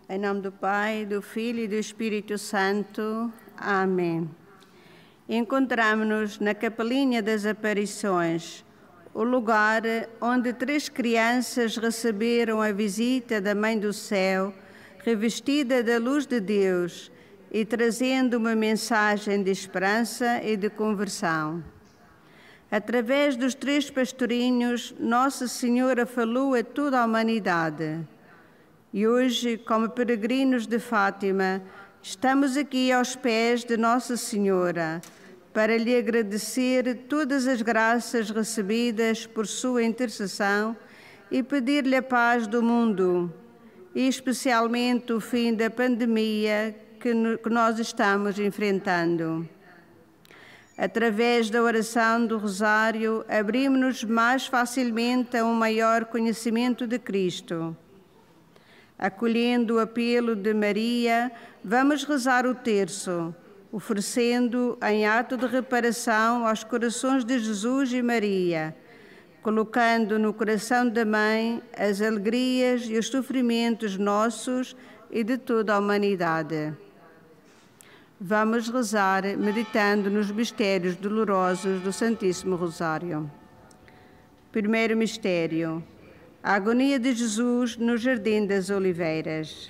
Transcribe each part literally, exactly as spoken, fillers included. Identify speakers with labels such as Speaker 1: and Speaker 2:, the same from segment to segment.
Speaker 1: Em nome do Pai, do Filho e do Espírito Santo. Amém. Encontramos-nos na Capelinha das Aparições, o lugar onde três crianças receberam a visita da Mãe do Céu, revestida da luz de Deus e trazendo uma mensagem de esperança e de conversão. Através dos três pastorinhos, Nossa Senhora falou a toda a humanidade. E hoje, como peregrinos de Fátima, estamos aqui aos pés de Nossa Senhora para lhe agradecer todas as graças recebidas por sua intercessão e pedir-lhe a paz do mundo, e especialmente o fim da pandemia que nós estamos enfrentando. Através da oração do Rosário, abrimos-nos mais facilmente a um maior conhecimento de Cristo. Acolhendo o apelo de Maria, vamos rezar o terço, oferecendo em ato de reparação aos corações de Jesus e Maria, colocando no coração da Mãe as alegrias e os sofrimentos nossos e de toda a humanidade. Vamos rezar meditando nos mistérios dolorosos do Santíssimo Rosário. Primeiro mistério: a agonia de Jesus no Jardim das Oliveiras.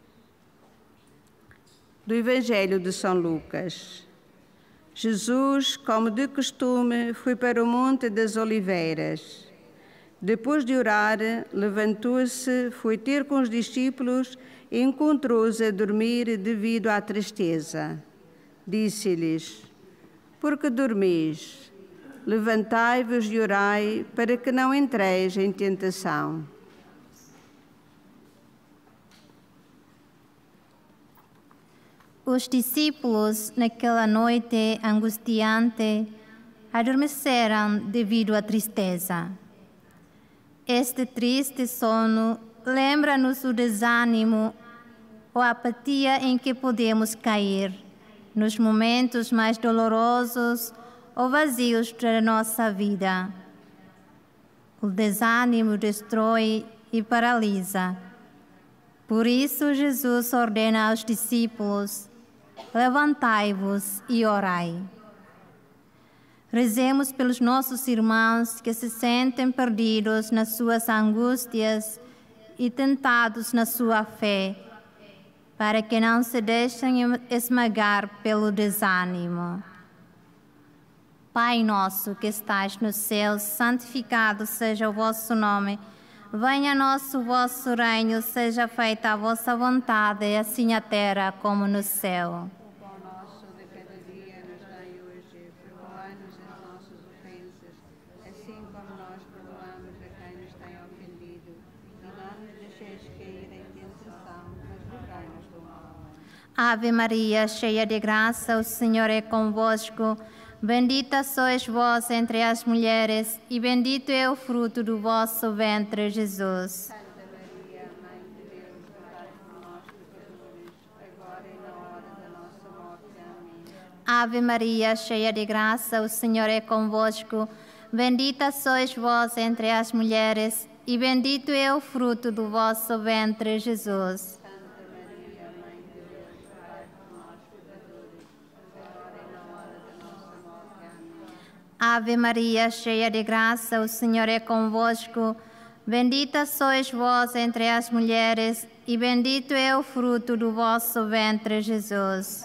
Speaker 1: Do Evangelho de São Lucas. Jesus, como de costume, foi para o Monte das Oliveiras. Depois de orar, levantou-se, foi ter com os discípulos e encontrou-os a dormir devido à tristeza. Disse-lhes: por que dormis? Levantai-vos e orai, para que não entreis em tentação.
Speaker 2: Os discípulos, naquela noite angustiante, adormeceram devido à tristeza. Este triste sono lembra-nos o desânimo ou a apatia em que podemos cair nos momentos mais dolorosos ou vazios da nossa vida. O desânimo destrói e paralisa. Por isso, Jesus ordena aos discípulos: levantai-vos e orai. Rezemos pelos nossos irmãos que se sentem perdidos nas suas angústias e tentados na sua fé, para que não se deixem esmagar pelo desânimo. Pai nosso que estais no céu, santificado seja o vosso nome. Venha a nós o vosso reino, seja feita a vossa vontade, assim na terra como no céu.
Speaker 1: O pão nosso de cada dia nos dai hoje, perdoai-nos as nossas ofensas, assim como nós perdoamos a quem nos tem ofendido. E não nos deixeis cair em tentação, mas livrai-nos do mal.
Speaker 2: Ave Maria, cheia de graça, o Senhor é convosco. Bendita sois vós entre as mulheres, e bendito é o fruto do vosso ventre, Jesus.
Speaker 1: Santa Maria, Mãe de Deus, rogai por nós, pecadores, agora e na hora da nossa morte. Amém.
Speaker 2: Ave Maria, cheia de graça, o Senhor é convosco. Bendita sois vós entre as mulheres, e bendito é o fruto do vosso ventre, Jesus. Ave Maria, cheia de graça, o Senhor é convosco. Bendita sois vós entre as mulheres, e bendito é o fruto do vosso ventre, Jesus.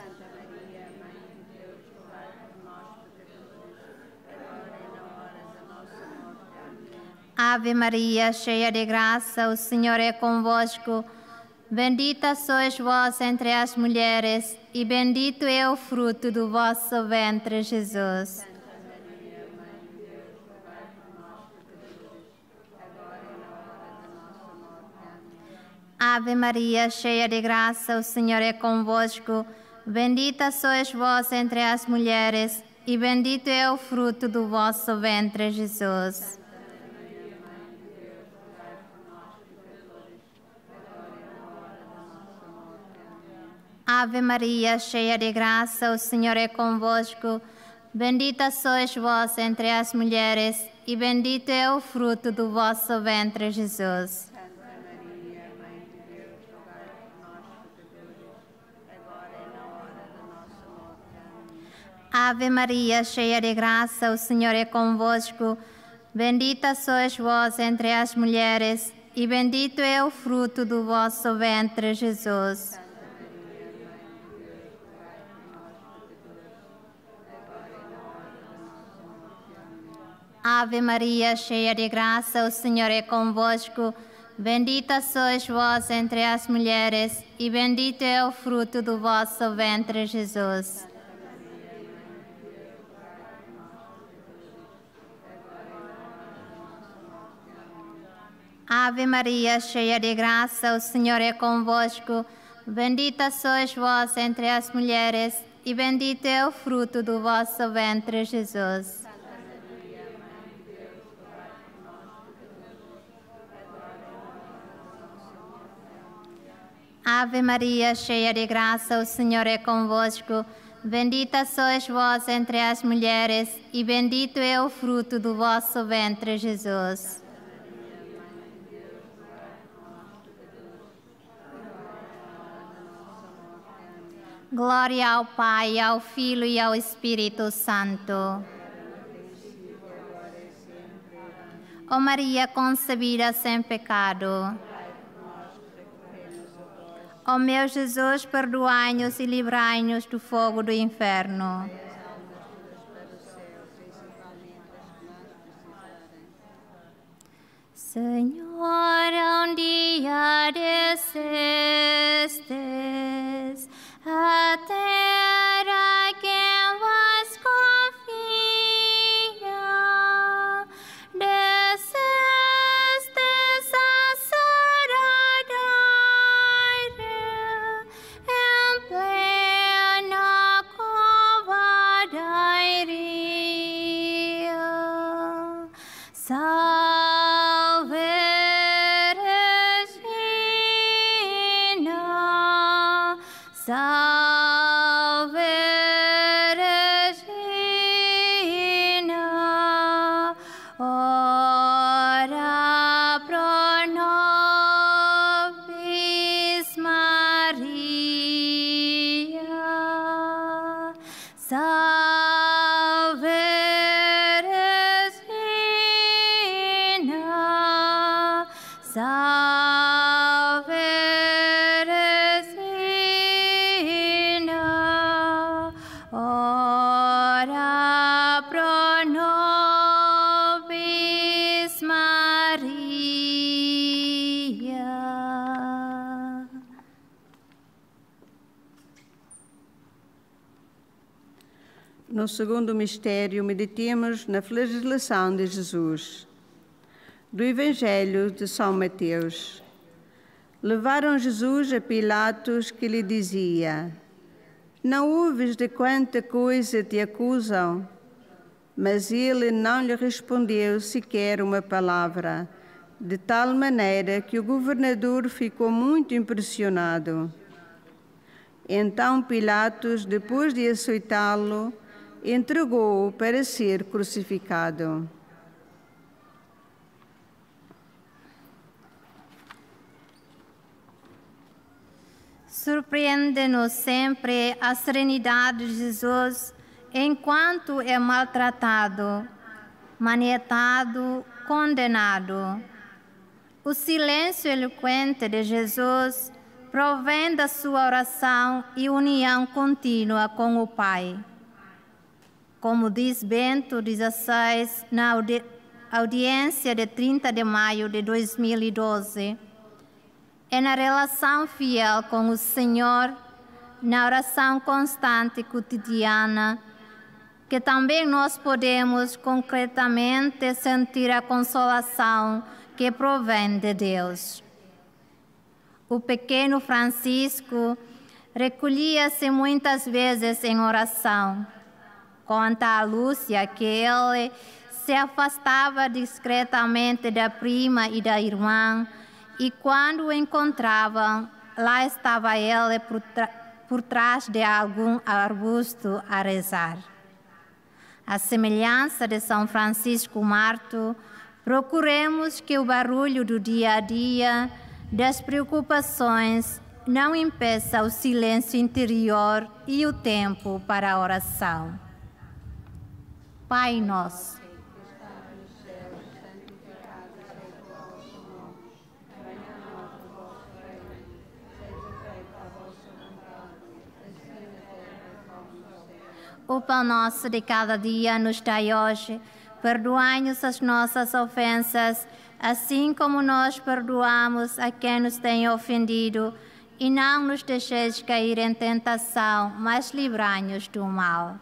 Speaker 2: Ave Maria, cheia de graça, o Senhor é convosco. Bendita sois vós entre as mulheres, e bendito é o fruto do vosso ventre, Jesus. Ave Maria, cheia de graça, o Senhor é convosco. Bendita sois vós entre as mulheres, e bendito é o fruto do vosso ventre, Jesus. Ave Maria, cheia de graça, o Senhor é convosco. Bendita sois vós entre as mulheres, e bendito é o fruto do vosso ventre, Jesus.
Speaker 1: Santa Maria, Mãe de Deus, rogai por nós,
Speaker 2: Ave Maria, cheia de graça, o Senhor é convosco. Bendita sois vós entre as mulheres, e bendito é o fruto do vosso ventre, Jesus. Ave Maria, cheia de graça, o Senhor é convosco. Bendita sois vós entre as mulheres, e bendito é o fruto do vosso ventre, Jesus. Ave Maria, cheia de graça, o Senhor é convosco. Bendita sois vós entre as mulheres, e bendito é o fruto do vosso ventre, Jesus. Ave Maria, cheia de graça, o Senhor é convosco. Bendita sois vós entre as mulheres, e bendito é o fruto do vosso ventre, Jesus. Glória ao Pai, ao Filho e ao Espírito Santo. Ó Maria concebida sem pecado. Ó meu Jesus, perdoai-nos e livrai-nos do fogo do inferno. Senhor, um dia descestes a terra quem vos confia, descestes a Saradaira, em plena covadairia. Salve Regina, salve Regina, ora pro nobis Maria. Salve Regina, salve Regina, ora pro nobis Maria.
Speaker 1: No segundo mistério, meditemos na flagelação de Jesus. Do Evangelho de São Mateus. Levaram Jesus a Pilatos, que lhe dizia: Não ouves de quanta coisa te acusam? Mas ele não lhe respondeu sequer uma palavra, de tal maneira que o governador ficou muito impressionado. Então Pilatos, depois de açoitá-lo, entregou-o para ser crucificado.
Speaker 2: Surpreende-nos sempre a serenidade de Jesus enquanto é maltratado, manietado, condenado. O silêncio eloquente de Jesus provém da sua oração e união contínua com o Pai. Como diz Bento dezesseis na audi audiência de trinta de maio de dois mil e doze, é na relação fiel com o Senhor, na oração constante e cotidiana, que também nós podemos concretamente sentir a consolação que provém de Deus. O pequeno Francisco recolhia-se muitas vezes em oração. Conta a Lúcia que ele se afastava discretamente da prima e da irmã, e quando o encontravam, lá estava ele por, por trás de algum arbusto a rezar. À semelhança de São Francisco Marto, procuremos que o barulho do dia a dia, das preocupações, não impeça o silêncio interior e o tempo para a oração. Pai nosso, o pão nosso de cada dia nos dai hoje. Perdoai-nos as nossas ofensas, assim como nós perdoamos a quem nos tem ofendido. E não nos deixeis cair em tentação, mas livrai-nos do mal.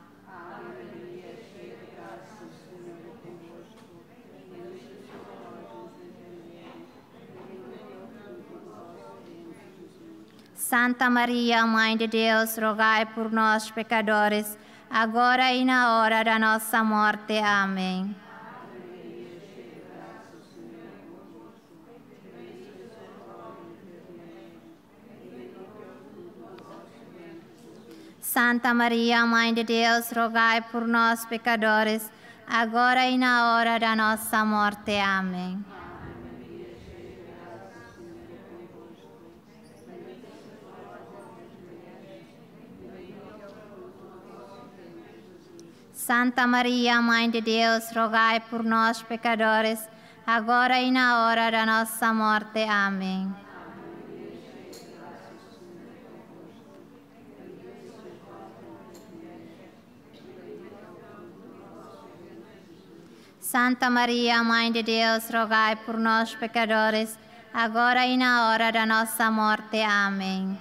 Speaker 2: Santa Maria, Mãe de Deus, rogai por nós, pecadores, agora e na hora da nossa morte. Amém. Santa Maria, Mãe de Deus, rogai por nós, pecadores, agora e na hora da nossa morte. Amém. Santa Maria, Mãe de Deus, rogai por nós, pecadores, agora e na hora da nossa morte. Amém. Santa Maria, Mãe de Deus, rogai por nós, pecadores, agora e na hora da nossa morte. Amém.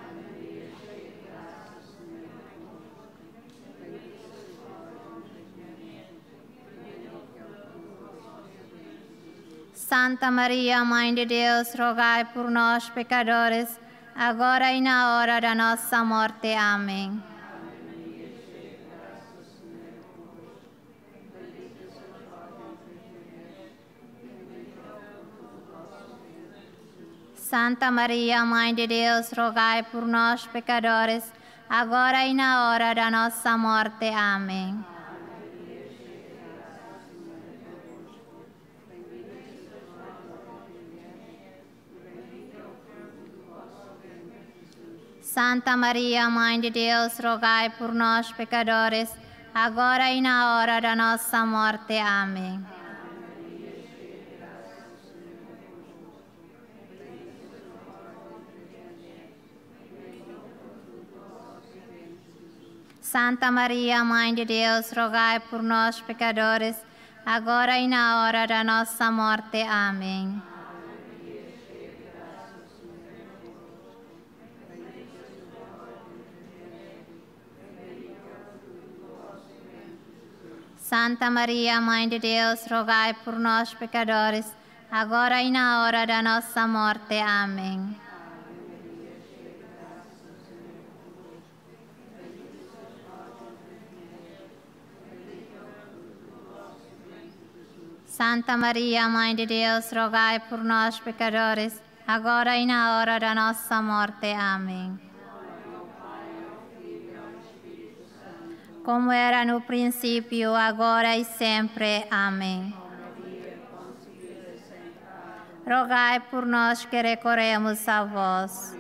Speaker 2: Santa Maria, Mãe de Deus, rogai por nós, pecadores, agora e na hora da nossa morte. Amém. Santa Maria, Mãe de Deus, rogai por nós, pecadores, agora e na hora da nossa morte. Amém. Santa Maria, Mãe de Deus, rogai por nós, pecadores, agora e na hora da nossa morte. Amém. Santa Maria, Mãe de Deus, rogai por nós, pecadores, agora e na hora da nossa morte. Amém. Santa Maria, Mãe de Deus, rogai por nós, pecadores, agora e na hora da nossa morte. Amém. Santa Maria, Mãe de Deus, rogai por nós, pecadores, agora e na hora da nossa morte. Amém. Como era no princípio, agora e sempre. Amém. Rogai por nós que recorremos a vós.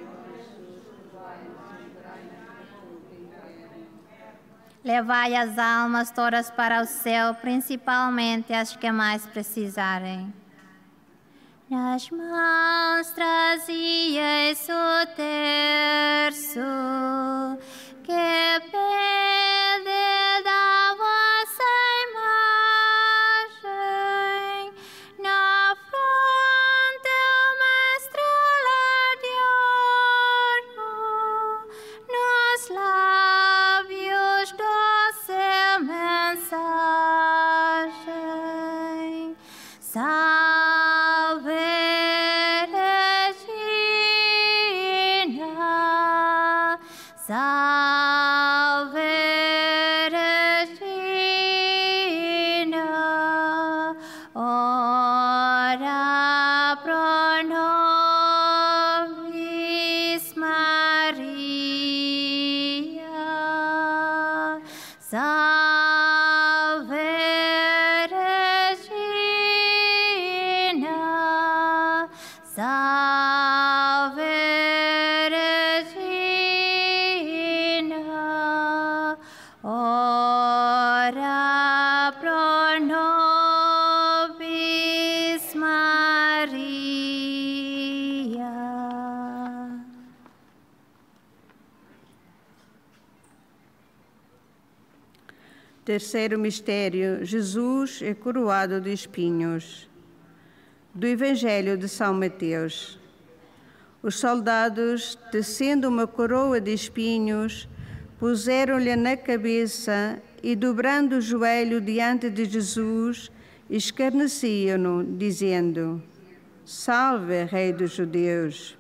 Speaker 2: Levai as almas todas para o céu, principalmente as que mais precisarem. Nas mãos trazias o terço que pede da vossa imagem. Na fronte uma estrela de ouro, nos lábios doce mensagem. Salve Regina, salve Regina. pro nobis Maria.
Speaker 1: Terceiro mistério, Jesus é coroado de espinhos. Do Evangelho de São Mateus. Os soldados, tecendo uma coroa de espinhos, puseram-lhe na cabeça e, dobrando o joelho diante de Jesus, escarneciam-no, dizendo: Salve, Rei dos Judeus!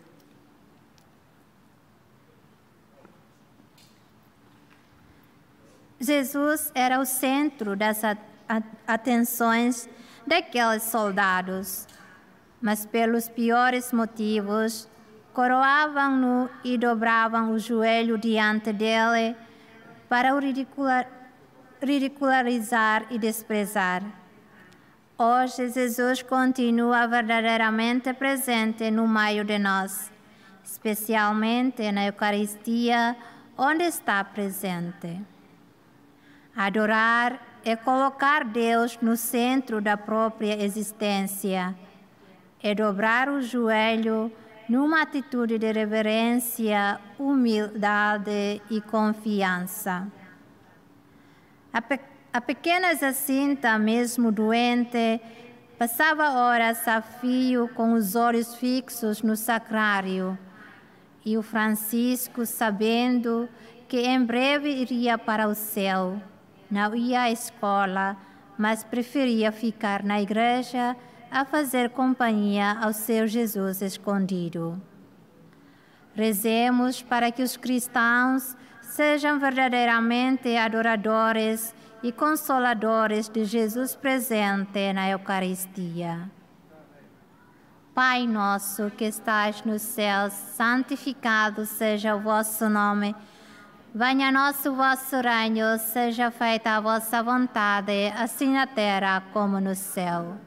Speaker 2: Jesus era o centro das atenções daqueles soldados, mas pelos piores motivos, coroavam-no e dobravam o joelho diante dele para o ridicular, ridicularizar e desprezar. Hoje, Jesus continua verdadeiramente presente no meio de nós, especialmente na Eucaristia, onde está presente. Adorar é colocar Deus no centro da própria existência, é dobrar o joelho numa atitude de reverência, humildade e confiança. A, pe a pequena Jacinta, mesmo doente, passava horas a fio com os olhos fixos no sacrário, e o Francisco, sabendo que em breve iria para o céu, não ia à escola, mas preferia ficar na igreja a fazer companhia ao seu Jesus escondido. Rezemos para que os cristãos sejam verdadeiramente adoradores e consoladores de Jesus presente na Eucaristia. Pai nosso que estais nos céus, santificado seja o vosso nome. Venha a nós o vosso reino, seja feita a vossa vontade, assim na terra como no céu.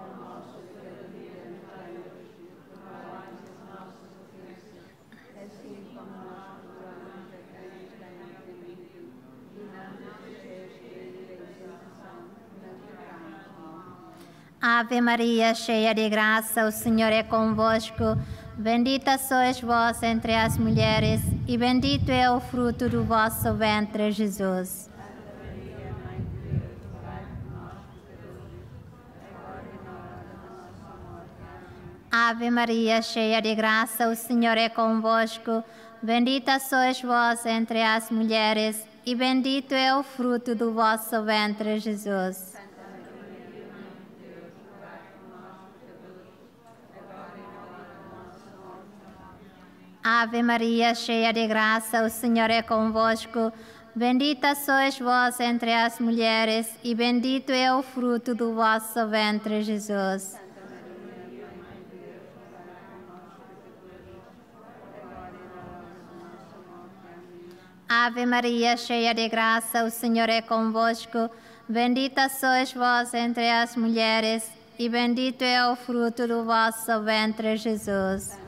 Speaker 2: Ave Maria, cheia de graça, o Senhor é convosco. Bendita sois vós entre as mulheres, e bendito é o fruto do vosso ventre, Jesus. Ave Maria, cheia de graça, o Senhor é convosco. Bendita sois vós entre as mulheres, e bendito é o fruto do vosso ventre, Jesus. Ave Maria, cheia de graça, o Senhor é convosco. Bendita sois vós entre as mulheres, e bendito é o fruto do vosso ventre, Jesus. Ave Maria, cheia de graça, o Senhor é convosco. Bendita sois vós entre as mulheres, e bendito é o fruto do vosso ventre, Jesus.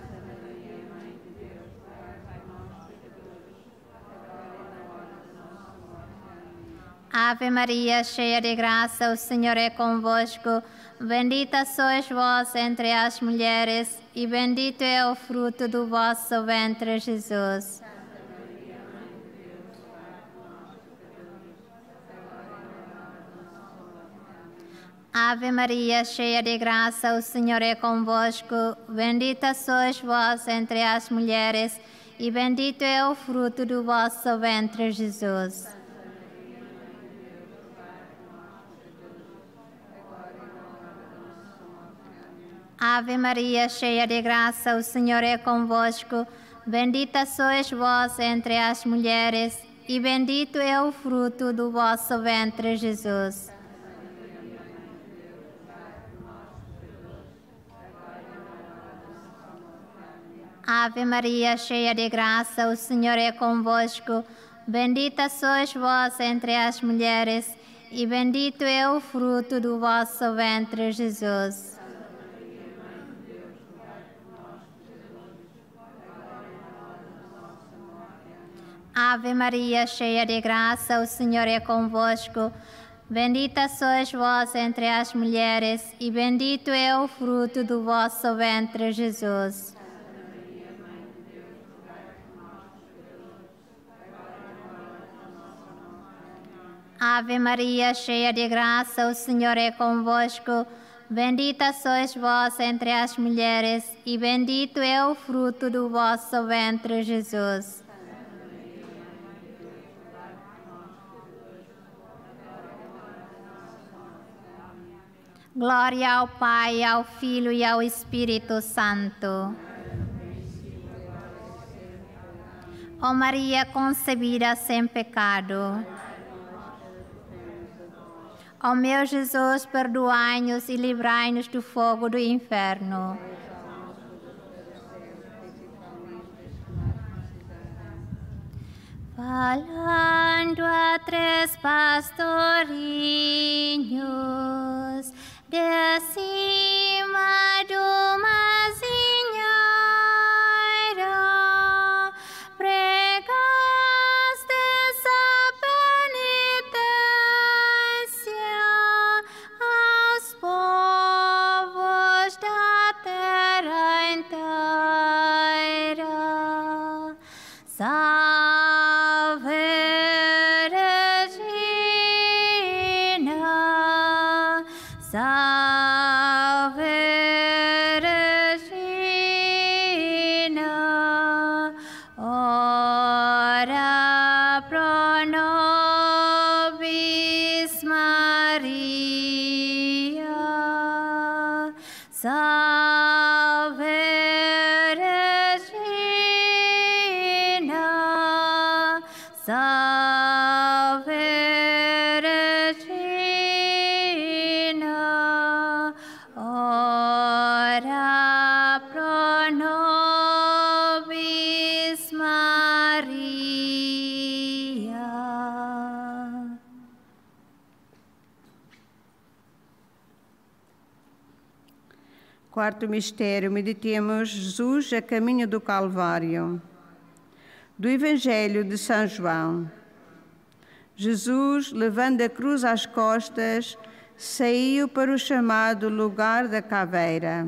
Speaker 2: Ave Maria, cheia de graça, o Senhor é convosco. Bendita sois vós entre as mulheres, e bendito é o fruto do vosso ventre, Jesus. Ave Maria, cheia de graça, o Senhor é convosco. Bendita sois vós entre as mulheres, e bendito é o fruto do vosso ventre, Jesus. Ave Maria, cheia de graça, o Senhor é convosco. Bendita sois vós entre as mulheres, e bendito é o fruto do vosso ventre, Jesus. Ave Maria, cheia de graça, o Senhor é convosco. Bendita sois vós entre as mulheres, e bendito é o fruto do vosso ventre, Jesus. Ave Maria, cheia de graça, o Senhor é convosco. Bendita sois vós entre as mulheres, e bendito é o fruto do vosso ventre, Jesus. Ave Maria, cheia de graça, o Senhor é convosco. Bendita sois vós entre as mulheres, e bendito é o fruto do vosso ventre, Jesus. Glória ao Pai, ao Filho e ao Espírito Santo. Ó Maria concebida sem pecado. Ó meu Jesus, perdoai-nos e livrai-nos do fogo do inferno. Falando a três pastorinhos, de cima de uma zinheira, pregaste essa penitência aos povos da terra inteira. Salve, Regina, salve, Regina, ora pro nobis Maria. Salve, Regina, salve, Regina, ora pro nobis Maria.
Speaker 1: Quarto mistério, meditemos Jesus a caminho do Calvário. Do Evangelho de São João. Jesus, levando a cruz às costas, saiu para o chamado lugar da caveira.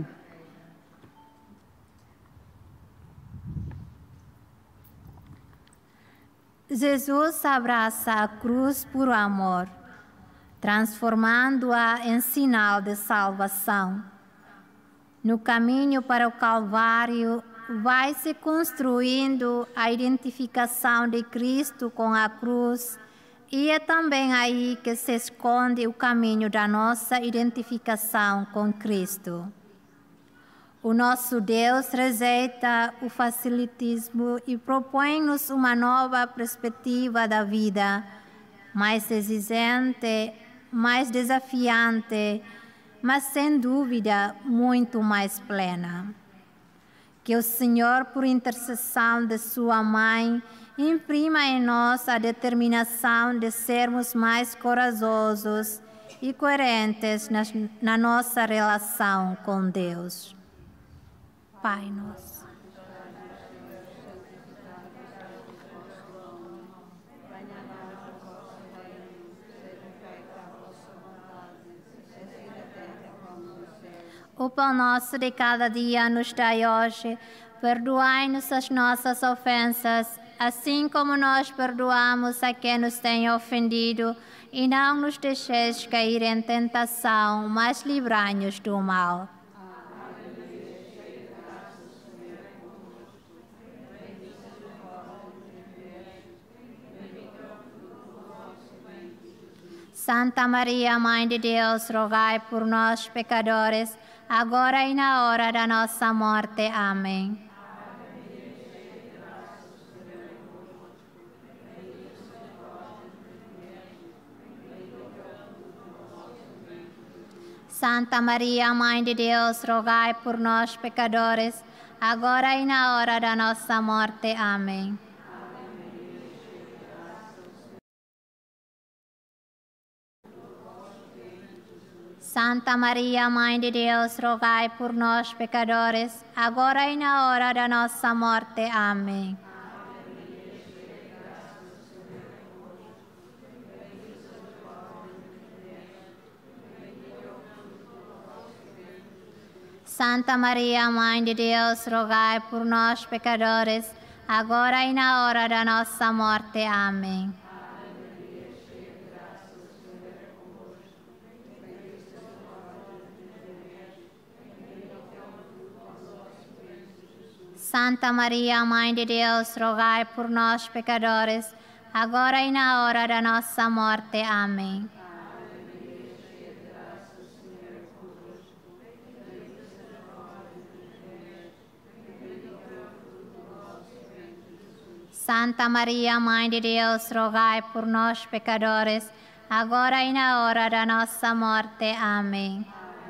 Speaker 2: Jesus abraça a cruz por amor, transformando-a em sinal de salvação. No caminho para o Calvário, vai se construindo a identificação de Cristo com a cruz, e é também aí que se esconde o caminho da nossa identificação com Cristo. O nosso Deus rejeita o facilitismo e propõe-nos uma nova perspectiva da vida, mais exigente, mais desafiante, mas sem dúvida muito mais plena. Que o Senhor, por intercessão de sua mãe, imprima em nós a determinação de sermos mais corajosos e coerentes na, na nossa relação com Deus. Pai nosso. O pão nosso de cada dia nos dai hoje. Perdoai-nos as nossas ofensas, assim como nós perdoamos a quem nos tem ofendido. E não nos deixeis cair em tentação, mas livrai-nos do mal. Santa Maria, Mãe de Deus, rogai por nós, pecadores, agora e na hora da nossa morte. Amém. Santa Maria, Mãe de Deus, rogai por nós, pecadores, agora e na hora da nossa morte. Amém. Santa Maria, Mãe de Deus, rogai por nós, pecadores, agora e na hora da nossa morte. Amém. Santa Maria, Mãe de Deus, rogai por nós, pecadores, agora e na hora da nossa morte. Amém. Santa Maria, Mãe de Deus, rogai por nós, pecadores, agora e na hora da nossa morte. Amém. Santa Maria, Mãe de Deus, rogai por nós, pecadores, agora e na hora da nossa morte. Amém.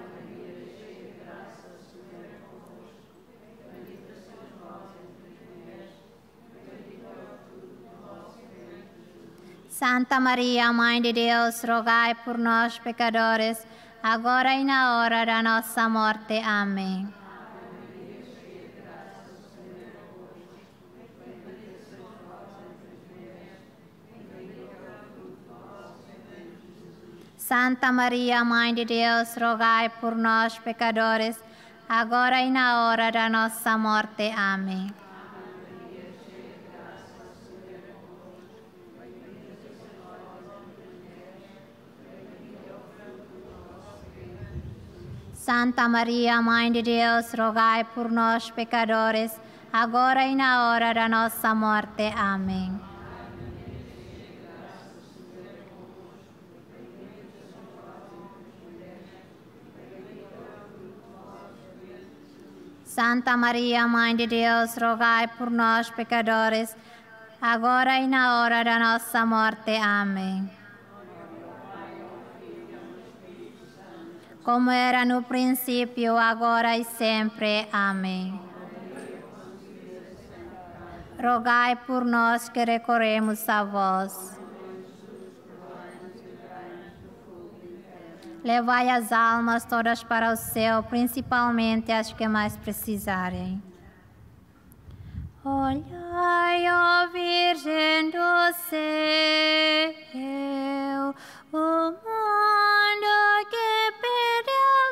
Speaker 2: Santa Maria, Mãe de Deus, rogai por nós, pecadores, agora e na hora da nossa morte. Amém. Santa Maria, Mãe de Deus, rogai por nós, pecadores, agora e na hora da nossa morte. Amém. Santa Maria, Mãe de Deus, rogai por nós, pecadores, agora e na hora da nossa morte. Amém. Santa Maria, Mãe de Deus, rogai por nós, pecadores, agora e na hora da nossa morte. Amém. Como era no princípio, agora e sempre. Amém. Rogai por nós que recorremos a vós. Levai as almas todas para o céu, principalmente as que mais precisarem. Olhai, ó Virgem do céu, o mundo que pede a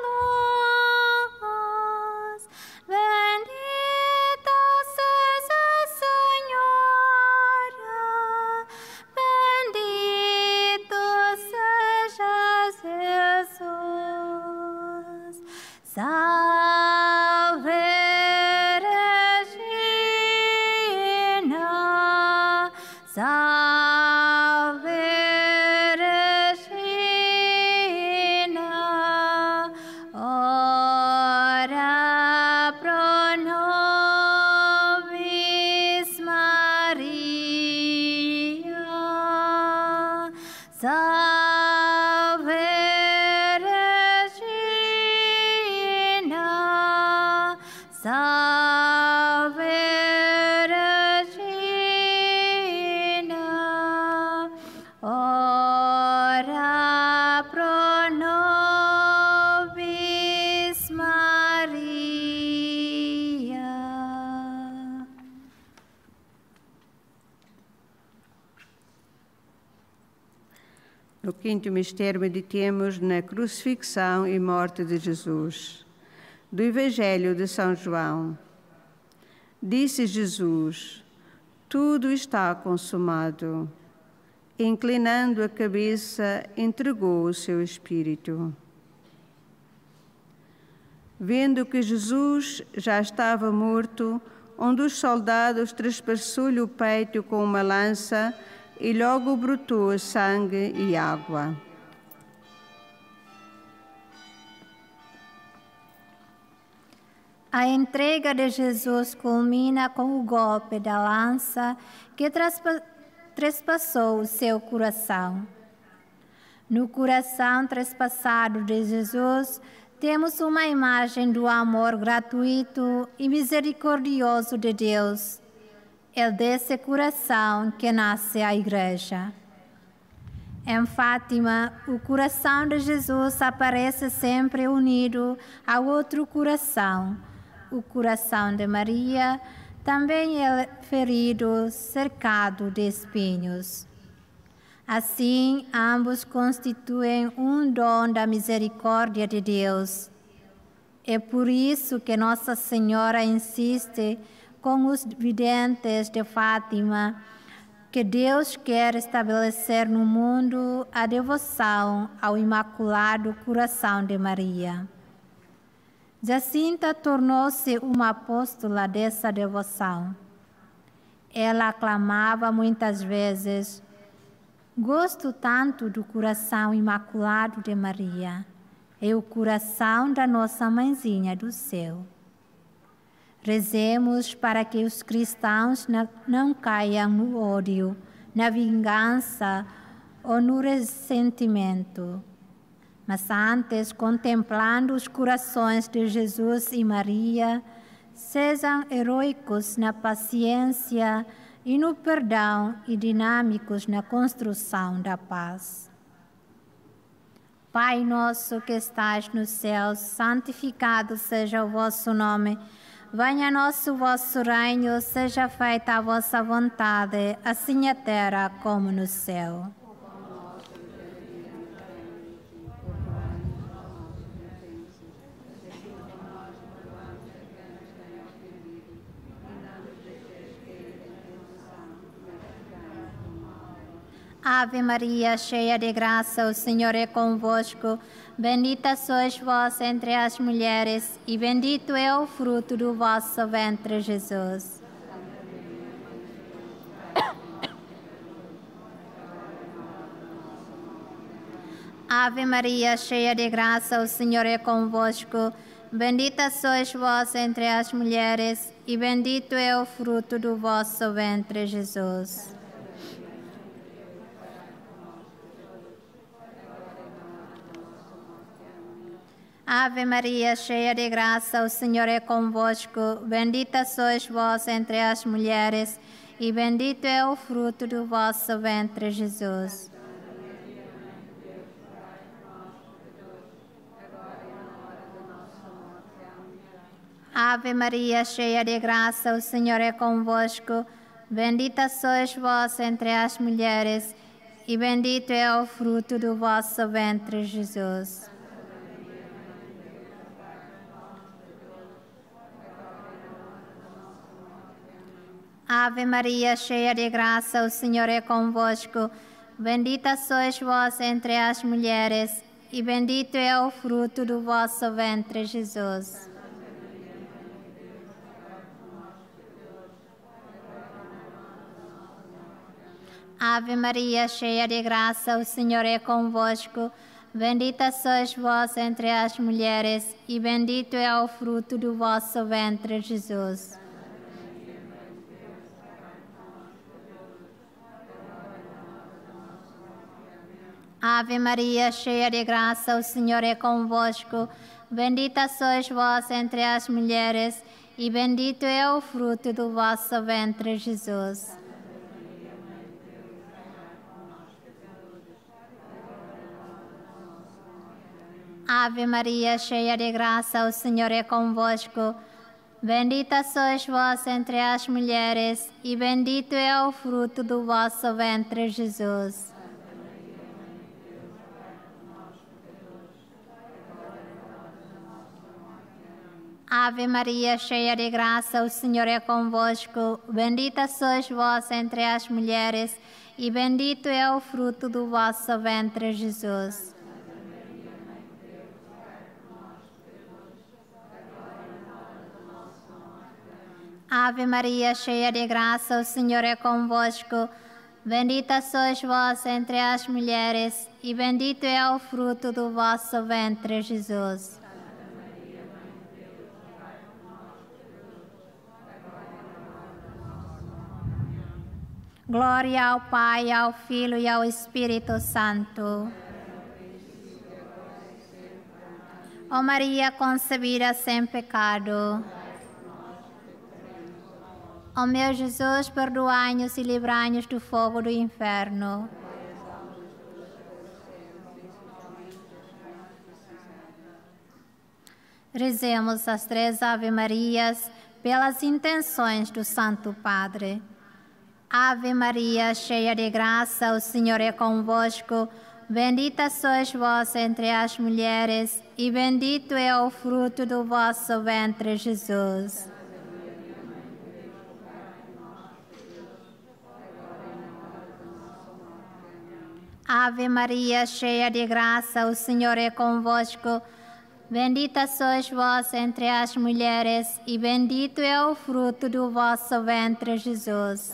Speaker 2: luz. Bendita seja a Senhora, bendito seja Jesus. Salve Regina, salve Regina, ora pro nobis Maria. Salve Regina, salve Regina, ora pro nobis Maria.
Speaker 1: No quinto mistério, meditemos na crucifixão e morte de Jesus. Do Evangelho de São João. Disse Jesus: tudo está consumado. Inclinando a cabeça, entregou o seu espírito. Vendo que Jesus já estava morto, um dos soldados trespassou-lhe o peito com uma lança e logo brotou sangue e água.
Speaker 2: A entrega de Jesus culmina com o golpe da lança que trespassou o seu coração. No coração trespassado de Jesus, temos uma imagem do amor gratuito e misericordioso de Deus. É desse coração que nasce a Igreja. Em Fátima, o coração de Jesus aparece sempre unido ao outro coração, o coração de Maria, também é ferido, cercado de espinhos. Assim, ambos constituem um dom da misericórdia de Deus. É por isso que Nossa Senhora insiste com os videntes de Fátima que Deus quer estabelecer no mundo a devoção ao Imaculado Coração de Maria. Jacinta tornou-se uma apóstola dessa devoção. Ela aclamava muitas vezes: gosto tanto do coração imaculado de Maria. É o coração da nossa mãezinha do céu. Rezemos para que os cristãos não caiam no ódio, na vingança ou no ressentimento, mas antes, contemplando os corações de Jesus e Maria, sejam heróicos na paciência e no perdão e dinâmicos na construção da paz. Pai nosso que estás nos céus, santificado seja o vosso nome. Venha a nós o vosso reino, seja feita a vossa vontade, assim na terra como no céu. Ave Maria, cheia de graça, o Senhor é convosco. Bendita sois vós entre as mulheres, e bendito é o fruto do vosso ventre, Jesus. Ave Maria, cheia de graça, o Senhor é convosco. Bendita sois vós entre as mulheres, e bendito é o fruto do vosso ventre, Jesus. Ave Maria, cheia de graça, o Senhor é convosco. Bendita sois vós entre as mulheres, e bendito é o fruto do vosso ventre, Jesus. Ave Maria, cheia de graça, o Senhor é convosco. Bendita sois vós entre as mulheres, e bendito é o fruto do vosso ventre, Jesus. Ave Maria, cheia de graça, o Senhor é convosco. Bendita sois vós entre as mulheres, e bendito é o fruto do vosso ventre, Jesus. Ave Maria, cheia de graça, o Senhor é convosco. Bendita sois vós entre as mulheres, e bendito é o fruto do vosso ventre, Jesus. Ave Maria, cheia de graça, o Senhor é convosco. Bendita sois vós entre as mulheres, e bendito é o fruto do vosso ventre, Jesus. Ave Maria, cheia de graça, o Senhor é convosco. Bendita sois vós entre as mulheres, e bendito é o fruto do vosso ventre, Jesus. Ave Maria, cheia de graça, o Senhor é convosco. Bendita sois vós entre as mulheres, e bendito é o fruto do vosso ventre, Jesus. Ave Maria, cheia de graça, o Senhor é convosco. Bendita sois vós entre as mulheres, e bendito é o fruto do vosso ventre, Jesus. Glória ao Pai, ao Filho e ao Espírito Santo. Ó Maria concebida sem pecado. Ó meu Jesus, perdoai-nos e livrai-nos do fogo do inferno. Rezemos as três Ave Marias pelas intenções do Santo Padre. Ave Maria, cheia de graça, o Senhor é convosco. Bendita sois vós entre as mulheres, e bendito é o fruto do vosso ventre, Jesus. Ave Maria, cheia de graça, o Senhor é convosco. Bendita sois vós entre as mulheres, e bendito é o fruto do vosso ventre, Jesus.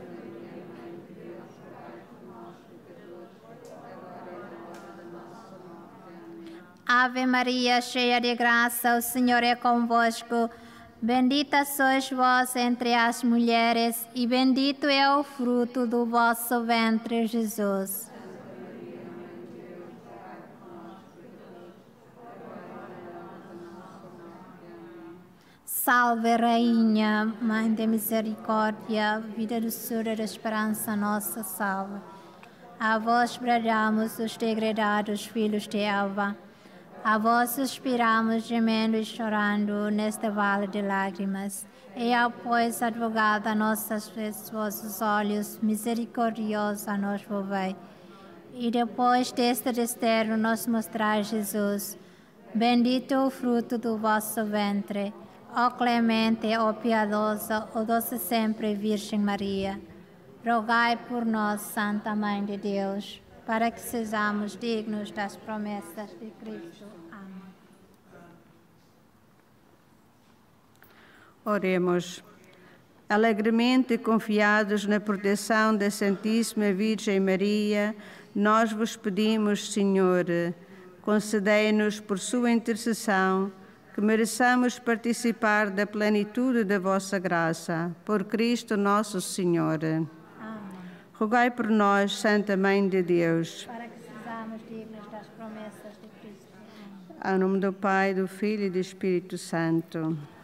Speaker 2: Ave Maria, cheia de graça, o Senhor é convosco. Bendita sois vós entre as mulheres, e bendito é o fruto do vosso ventre, Jesus. Salve, Rainha, Mãe de Misericórdia, vida, doçura e esperança nossa, salve. A vós bradamos os degredados filhos de Eva. A vós suspiramos, gemendo e chorando, neste vale de lágrimas. E após, advogada nossas vezes, vossos olhos, misericordiosa nos volvei. E depois deste desterro nos mostrai Jesus. Bendito o fruto do vosso ventre. Ó clemente, ó piedosa, ó doce sempre Virgem Maria, rogai por nós, Santa Mãe de Deus, para que sejamos dignos das promessas de Cristo. Amém.
Speaker 1: Oremos. Alegremente confiados na proteção da Santíssima Virgem Maria, nós vos pedimos, Senhor, concedei-nos por sua intercessão que mereçamos participar da plenitude da vossa graça. Por Cristo nosso Senhor. Amém. Rogai por nós, Santa Mãe de Deus,
Speaker 2: para que sejamos dignos das promessas de Cristo.
Speaker 1: Em nome do Pai, do Filho e do Espírito Santo.